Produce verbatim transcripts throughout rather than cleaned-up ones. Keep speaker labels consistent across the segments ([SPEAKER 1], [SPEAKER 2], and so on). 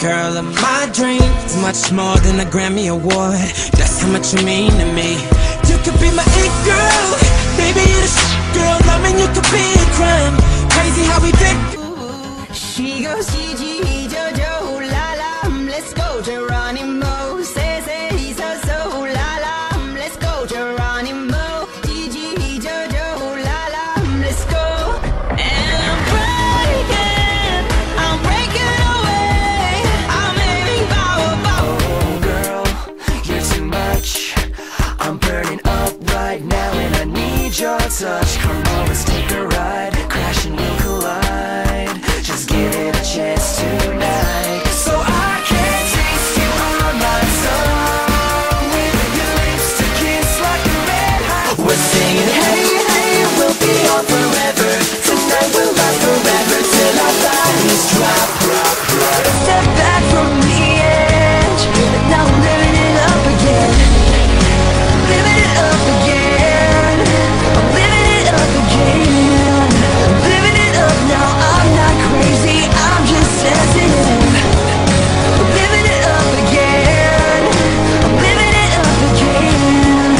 [SPEAKER 1] girl of my dreams, much more than a Grammy award. That's how much you mean to me. You could be my it girl, baby you're the sh girl. Loving you could be a crime. Crazy how we pick.
[SPEAKER 2] She goes Gigi, Jojo, la la, let's go Geronimo. Say say he's so so, la la, let's go Geronimo. Gigi, Jojo, la la, let's go. And I'm breaking, I'm breaking away. I'm aiming power, power.
[SPEAKER 3] Oh girl, you're too much. I'm burning up right now and I need your touch. Come on, let's take a ride. Crash and we'll collide. Just give it a chance tonight. So I can taste you on my tongue. With your lips to kiss like a red hot. We're singing hey, hey, we'll be on forever. Tonight will last forever till our bodies drop, drop, drop.
[SPEAKER 2] Step back from the edge, and now I'm living it up again. Living it up again. I'm living it up again. Living it up now. I'm not crazy. I'm just sensitive. I'm living it up again. I'm living it up again.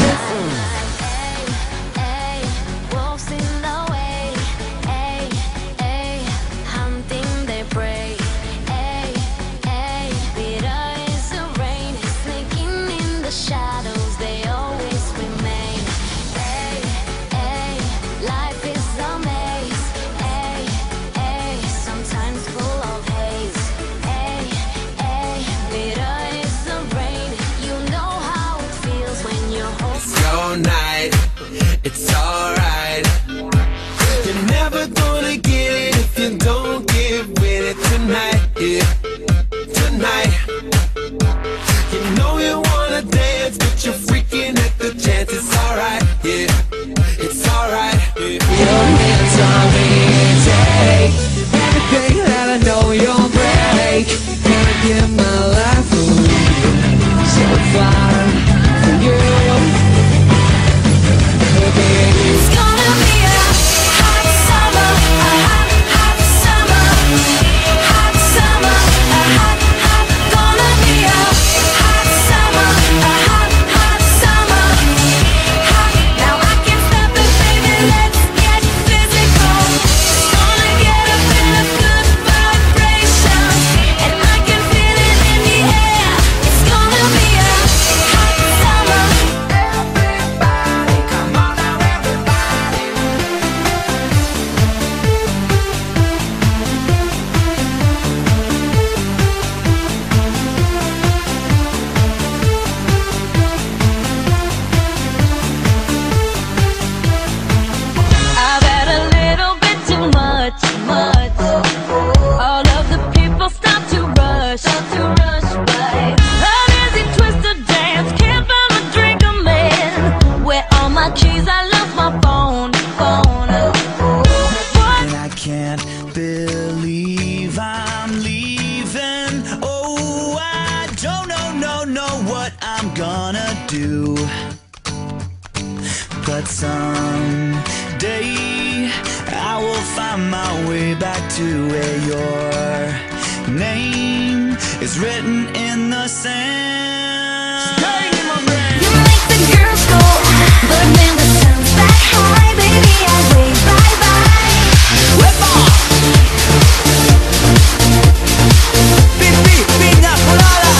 [SPEAKER 4] Ay, wolves in the way. Ay, ay, hunting their prey. Ay, ay, bitter is the rain, sneaking in the shadows. They always remain. Ay, ay, life is a maze. Ay, ay, sometimes full of haze. Ay, ay, bitter is the rain. You know how it feels when you're home.
[SPEAKER 1] Slow night, it's alright. You're never gonna get it if you don't get with it tonight, yeah, tonight. You know you wanna dance, but you're freaking at the chance. It's alright, yeah, it's alright, yeah. Your hands on me, take everything that I know you'll break. Gonna give my life away, so far from you.
[SPEAKER 4] It's gonna be a hot summer, a hot, hot summer, hot summer, a hot, hot. Gonna be a hot summer, a hot, hot summer, hot. Now I can stop it, baby. Let's get physical. Gonna get up in a good vibration, and I can feel it in the air. It's gonna be a hot summer.
[SPEAKER 3] Everybody, come on now, everybody.
[SPEAKER 4] I've had a little bit too much, much. All of the people stop to rush, stop to rush by. An easy twisted dance, can't find a drink I'm in. Where all my keys? I left my phone, phone. What?
[SPEAKER 5] I can't believe I'm leaving. Oh, I don't know, no, know what I'm gonna do. But someday I will find my way back to where your name is written in the sand.